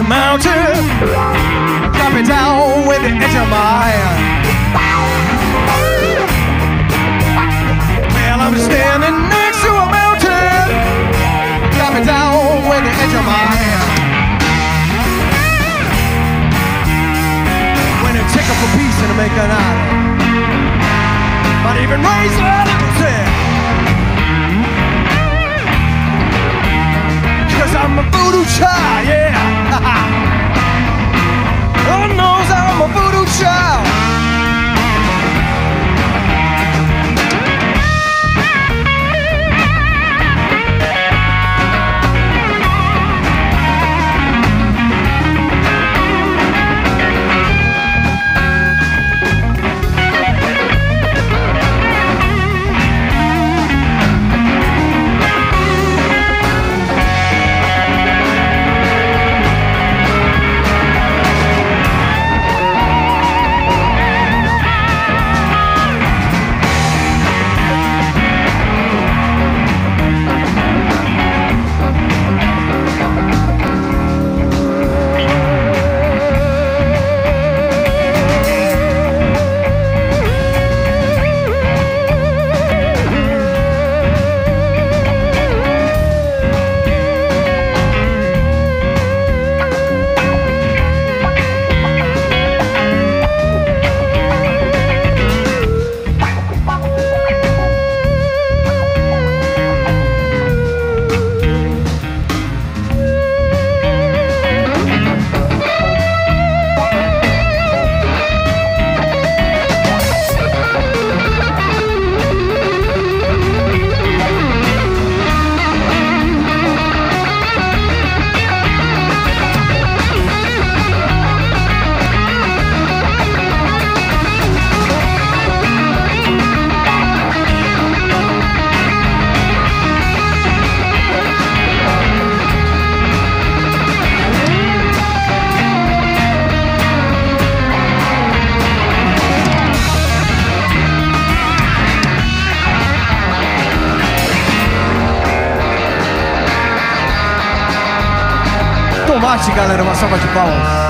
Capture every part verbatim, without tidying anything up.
mountain, drop it down with the edge of my hand. Well, I'm standing next to a mountain, drop it down with the edge of my hand. When it take up a piece and make an island, might even raise a little tip. Cause I'm a voodoo child, yeah. Oh knows I'm a voodoo child. Tomate, galera, uma salva de palmas.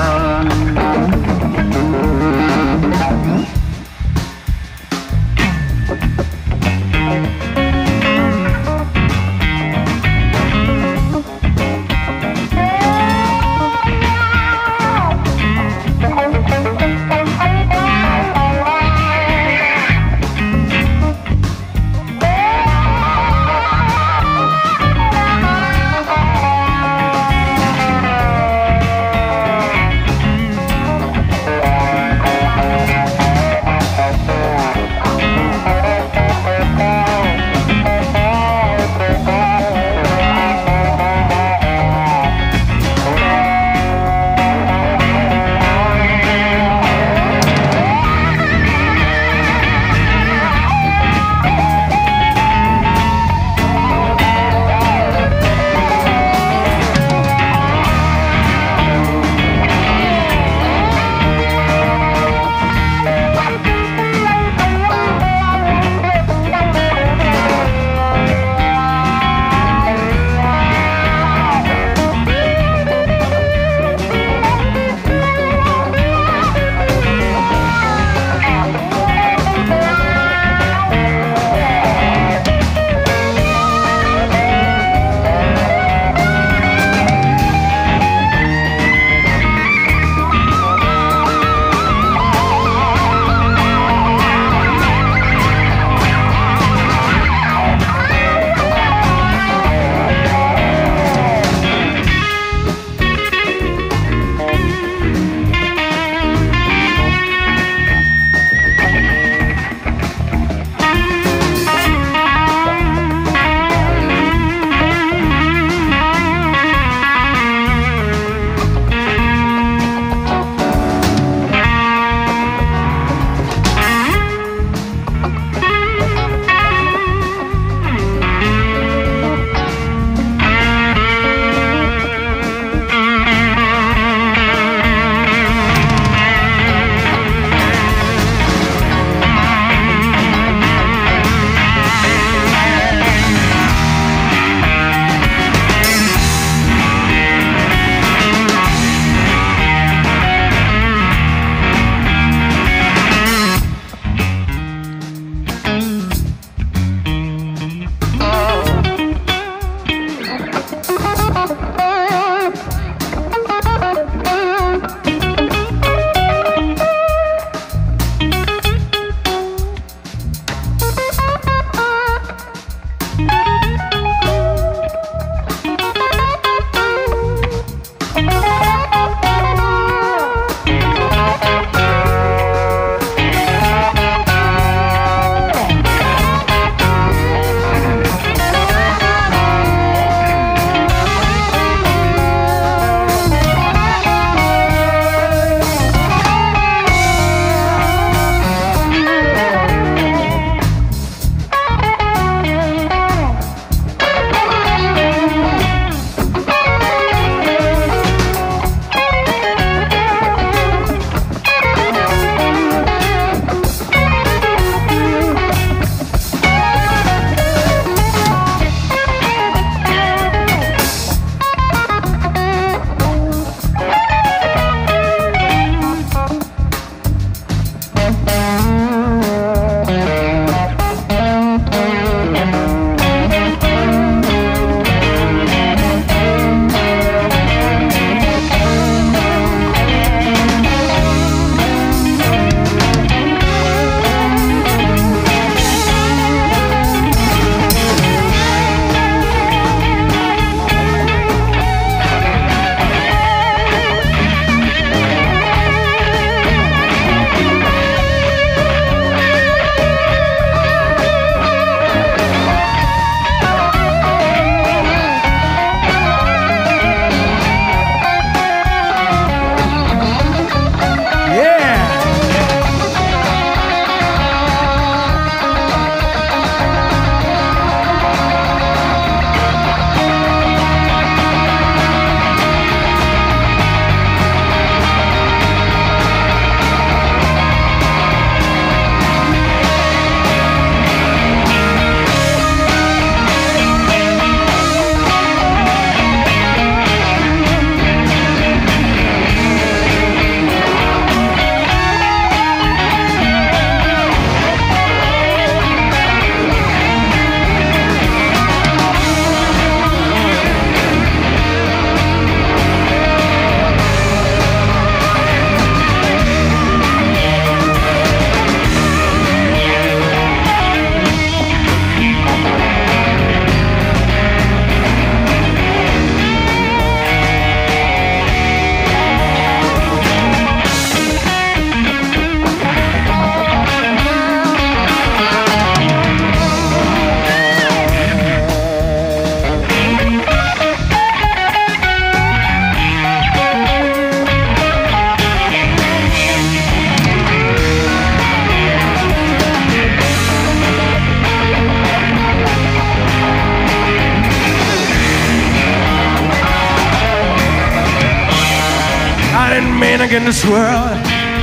running man against this world.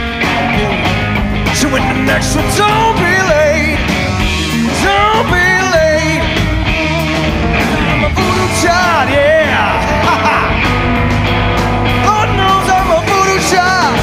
So in the next one, don't be late, don't be late. I'm a voodoo child, yeah. Lord knows I'm a voodoo child.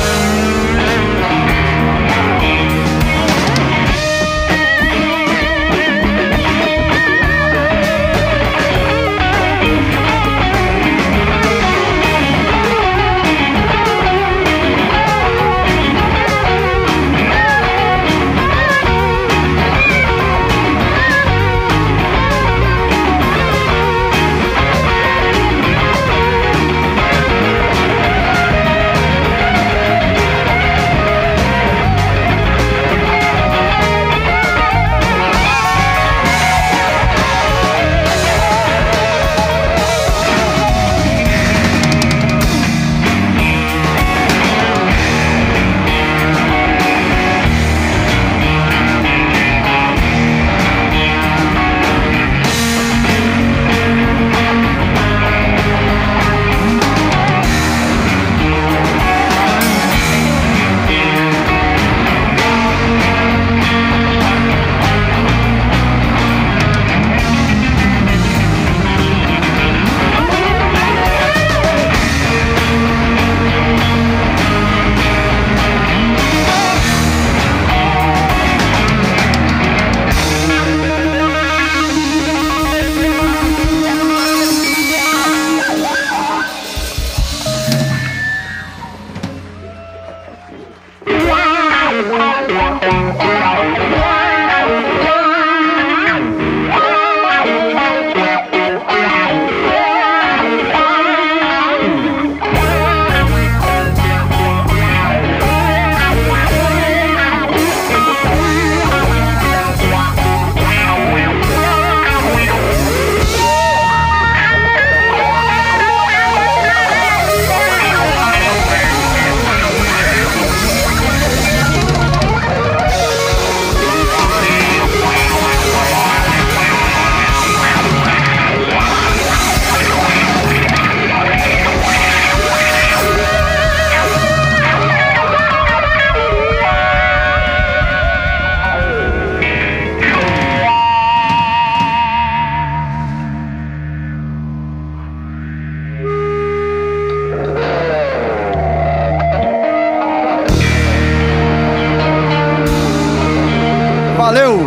Valeu!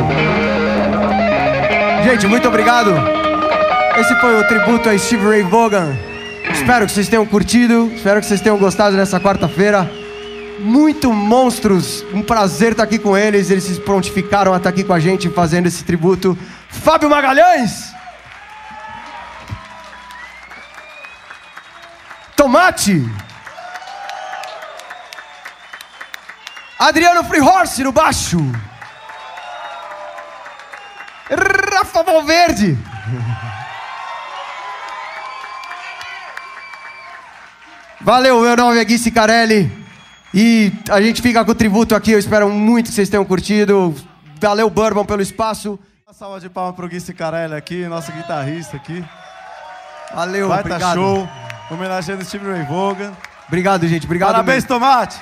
Gente, muito obrigado. Esse foi o tributo a Stevie Ray Vaughan. Espero que vocês tenham curtido, espero que vocês tenham gostado nessa quarta-feira. Muito monstros, um prazer estar aqui com eles. Eles se prontificaram a estar aqui com a gente fazendo esse tributo. Fabio Magalhães! Tomati! Adriano Freehorse no baixo! Rafa Valverde! Valeu, meu nome é Gui Cicarelli e a gente fica com o tributo aqui. Eu espero muito que vocês tenham curtido. Valeu, Bourbon, pelo espaço. Uma salva de palmas pro Gui Cicarelli aqui, nosso guitarrista aqui. Valeu, Baita obrigado. show, homenageando Stevie Ray Vaughan. Obrigado, gente, obrigado. Parabéns, mesmo. Tomate!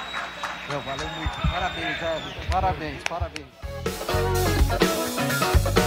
Valeu muito, parabéns, Edson. Parabéns, parabéns.